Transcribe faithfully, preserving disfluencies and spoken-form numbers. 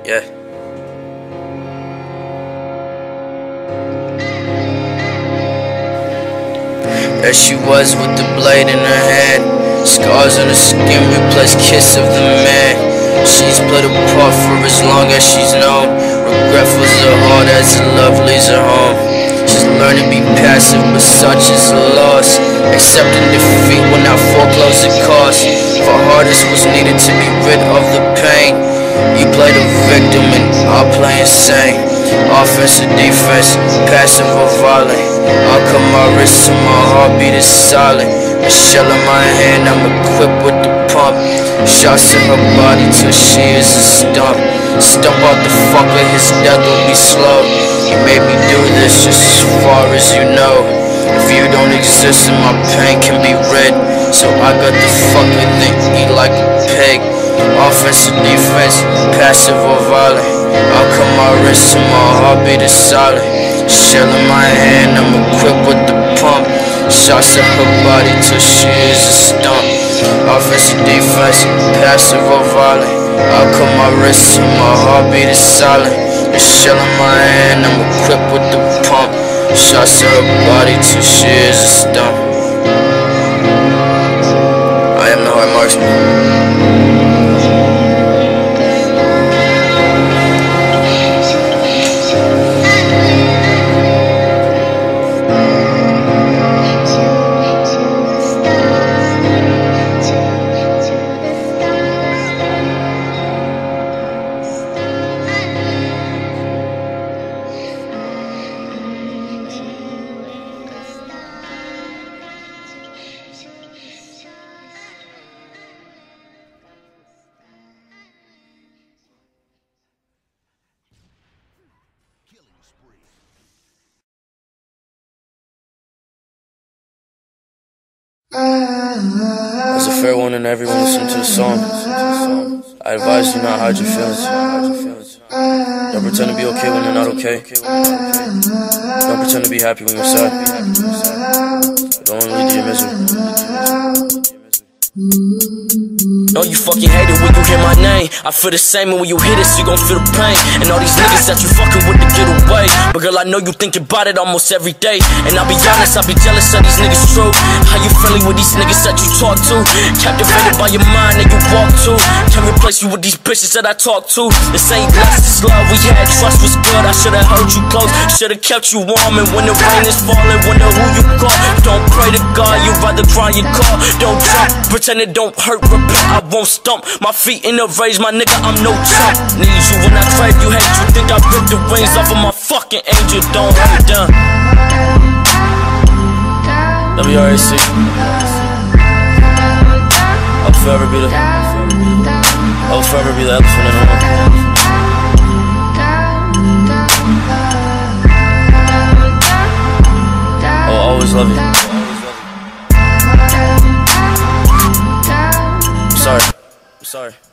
Yeah. There she was with the blade in her hand, scars on her skin replace kiss of the man. She's played a part for as long as she's known. Regretful as her heart as her love leaves her home. She's learned to be passive, but such is a loss. Accepting defeat will not foreclose the cost. For hardest was needed to be rid of the pain. You play the victim and I'll play insane. Offense or defense, passive or violent. I'll cut my wrist and my heartbeat is silent. A shell in my hand, I'm equipped with the pump. Shots in her body till she is a stump. Stump out the fucker, his death will be slow. You made me do this just as far as you know. If you don't exist then my pain can be rid. So I got the fucker, then eat like a pig. Offense or defense, passive or violent. I'll cut my wrist and my heartbeat is silent. Shell in my hand, I'm equipped with the pump. Shots at her body till she is a stump. Offense or defense, passive or violent. I'll cut my wrist and my heartbeat is silent. A shell in my hand, I'm equipped with the pump. Shots at her body till she is a stump. I am the hard marksman. As a fair warning to everyone listening to the song, I advise you not hide your feelings. Don't pretend to be okay when you're not okay. Don't pretend to be happy when you're sad. Don't lead to your misery. No, you fucking hate it when you hear my name. I feel the same, and when you hear this, you gon' feel the pain. And all these niggas that you fucking with to get away. But girl, I know you think about it almost every day. And I'll be honest, I'll be jealous of these niggas true. How you friendly with these niggas that you talk to? Captivated by your mind that you walk to. Can't replace you with these bitches that I talk to. This ain't lust, this love we had, trust was good. I should've held you close, should've kept you warm. And when the rain is falling, wonder who you call. Don't pray to God, you'd rather cry your call. Don't jump, pretend it don't hurt, repent, I won't stump. My feet in the raise, my nigga, I'm no chump. Need you when I crave you, hate you. Think I ripped the wings off of my fucking angel. Don't hold it down. W R A C. I'll forever be the I'll forever be the elephant in the room. I'll always love you. I'm sorry. I'm sorry.